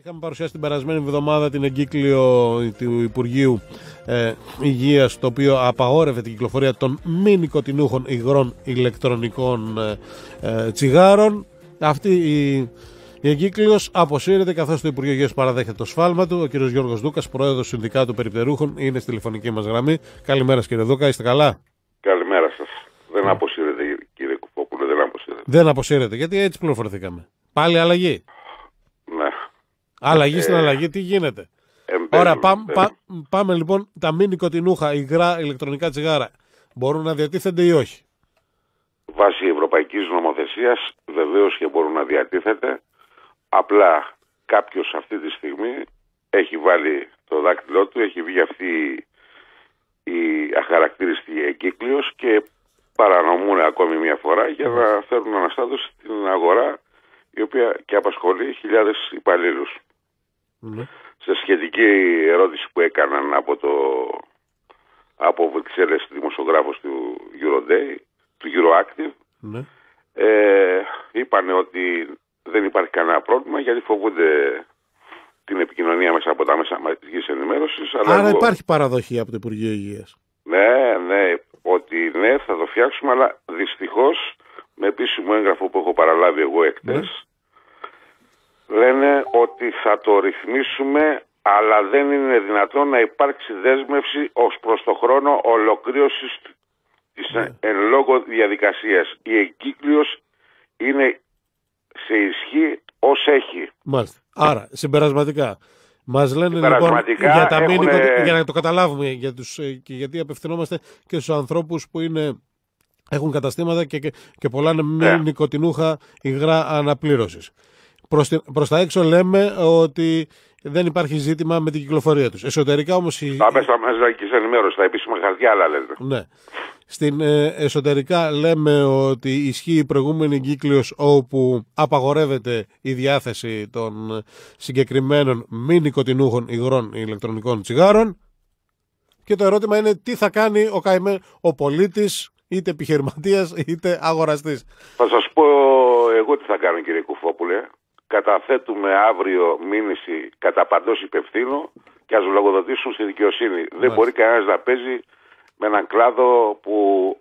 Είχαμε παρουσιάσει την περασμένη εβδομάδα την εγκύκλιο του Υπουργείου Υγείας, το οποίο απαγόρευε την κυκλοφορία των μη νοικοτηνούχων υγρών ηλεκτρονικών τσιγάρων. Αυτή η εγκύκλιος αποσύρεται, καθώς το Υπουργείο Υγείας παραδέχεται το σφάλμα του. Ο κ. Γιώργος Δούκας, πρόεδρος του Συνδικάτου Περιπτερούχων, είναι στη τηλεφωνική μας γραμμή. Καλημέρα, κύριε Δούκα, είστε καλά? Καλημέρα σας. Δεν αποσύρεται, κύριε Κουφόπουλε, δεν αποσύρεται. Δεν αποσύρεται, γιατί έτσι πληροφορηθήκαμε. Πάλι αλλαγή. Ναι. Αλλαγή στην αλλαγή, τι γίνεται? Ωραία, πάμε λοιπόν. Τα μη νοικοτηνούχα υγρά ηλεκτρονικά τσιγάρα μπορούν να διατίθενται ή όχι? Βάσει ευρωπαϊκής νομοθεσίας βεβαίως και μπορούν να διατίθεται. Απλά κάποιος αυτή τη στιγμή έχει βάλει το δάκτυλό του, έχει βγει αυτή η αχαρακτήριστη εγκύκλιος και παρανομούν ακόμη μια φορά για να φέρουν αναστάτωση στην αγορά, η οποία και απασχολεί χιλιάδες υπαλλήλους. Σε σχετική ερώτηση που έκαναν από Βρυξέλλες δημοσιογράφος του Euroday, του Euroactive, είπανε ότι δεν υπάρχει κανένα πρόβλημα, γιατί φοβούνται την επικοινωνία μέσα από τα μέσα μαζικής ενημέρωσης. Άρα υπάρχει παραδοχή από το Υπουργείο Υγείας? Ναι, ότι ναι, θα το φτιάξουμε, αλλά δυστυχώς με επίσημο έγγραφο που έχω παραλάβει εγώ εχθές, λένε ότι θα το ρυθμίσουμε, αλλά δεν είναι δυνατόν να υπάρξει δέσμευση ως προς το χρόνο ολοκλήρωσης της εν λόγω διαδικασίας. Η εγκύκλιος είναι σε ισχύ ως έχει. Μάλιστα. Άρα, συμπερασματικά, μας λένε λοιπόν για τα για να το καταλάβουμε, και γιατί απευθυνόμαστε και στους ανθρώπους που έχουν καταστήματα και πουλάνε μη νοικοτηνούχα υγρά αναπλήρωσης. Προς τα έξω λέμε ότι δεν υπάρχει ζήτημα με την κυκλοφορία τους. Εσωτερικά όμως... Τα μέσα μαζικής ενημέρωσης, τα επίσημα χαρτιά, άλλα λέτε. Ναι. Στην εσωτερικά λέμε ότι ισχύει η προηγούμενη εγκύκλιος, όπου απαγορεύεται η διάθεση των συγκεκριμένων μη νοικοτηνούχων υγρών ηλεκτρονικών τσιγάρων. Και το ερώτημα είναι τι θα κάνει ο πολίτης, είτε επιχειρηματίας είτε αγοραστής. Θα σας πω εγώ τι θα κάνω, κύριε Κουφόπουλε. Καταθέτουμε αύριο μήνυση κατά παντός υπευθύνου και ας λογοδοτήσουν στη δικαιοσύνη. Δεν μπορεί κανένας να παίζει με έναν κλάδο που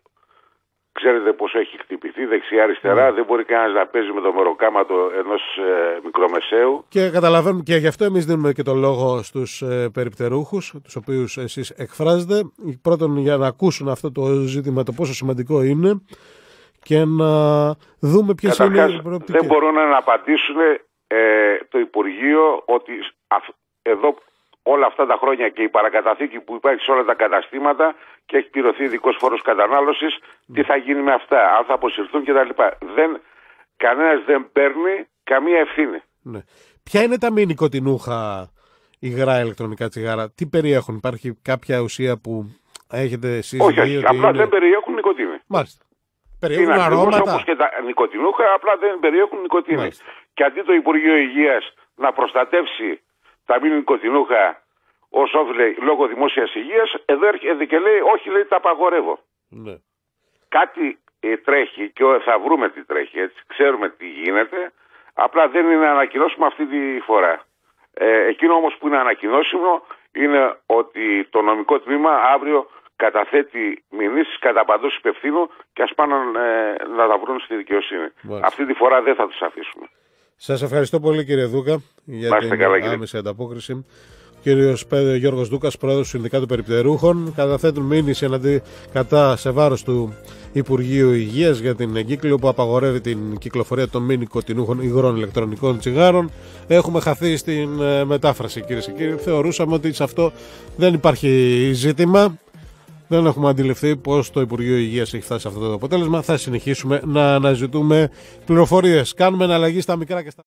ξέρετε πως έχει χτυπηθεί δεξιά-αριστερά. Δεν μπορεί κανένας να παίζει με το μεροκάματο ενός μικρομεσαίου. Και καταλαβαίνουμε, και γι' αυτό εμείς δίνουμε και το λόγο στους περιπτερούχους, τους οποίους εσείς εκφράζετε. Πρώτον, για να ακούσουν αυτό το ζήτημα, το πόσο σημαντικό είναι, και να δούμε ποιες είναι οι προοπτικές. Δεν μπορούν να απαντήσουν το Υπουργείο ότι εδώ όλα αυτά τα χρόνια και η παρακαταθήκη που υπάρχει σε όλα τα καταστήματα και έχει πληρωθεί ειδικός φόρος κατανάλωσης, τι θα γίνει με αυτά, αν θα αποσυρθούν κτλ. Κανένας δεν παίρνει καμία ευθύνη. Ναι. Ποια είναι τα μη νοικοτηνούχα υγρά ηλεκτρονικά τσιγάρα, τι περιέχουν? Υπάρχει κάποια ουσία που έχετε εσείς? Όχι, απλά δεν περιέχουν νοικοτήνη. Μάλιστα. Περιέχουν αρώματα. Όπως και τα νοικοτηνούχα, απλά δεν περιέχουν νοικοτήνη. Και αντί το Υπουργείο Υγείας να προστατεύσει τα μη νοικοτηνούχα ως όφιλε λόγω δημόσιας υγείας, εδώ έρχεται και λέει όχι, λέει, τα απαγορεύω. Ναι. Κάτι τρέχει και θα βρούμε τι τρέχει, έτσι. Ξέρουμε τι γίνεται, απλά δεν είναι ανακοινώσιμο αυτή τη φορά. Εκείνο όμως που είναι ανακοινώσιμο είναι ότι το νομικό τμήμα αύριο καταθέτει μηνύσεις κατά παντός υπευθύνου και ας πάνε να τα βρουν στη δικαιοσύνη. Αυτή τη φορά δεν θα τους αφήσουμε. Σας ευχαριστώ πολύ, κύριε Δούκα, για την άμεση ανταπόκριση. Κύριος Γιώργος Δούκας, πρόεδρος του Συνδικάτου Περιπτερούχων, καταθέτουν μήνυση κατά σε βάρος του Υπουργείου Υγείας για την εγκύκλιο που απαγορεύει την κυκλοφορία των μη νοικοτηνούχων υγρών ηλεκτρονικών τσιγάρων. Έχουμε χαθεί στην μετάφραση, κυρίες και κύριοι. Θεωρούσαμε ότι σε αυτό δεν υπάρχει ζήτημα. Δεν έχουμε αντιληφθεί πως το Υπουργείο Υγείας έχει φτάσει σε αυτό το αποτέλεσμα. Θα συνεχίσουμε να αναζητούμε πληροφορίες. Κάνουμε εναλλαγή στα μικρά και στα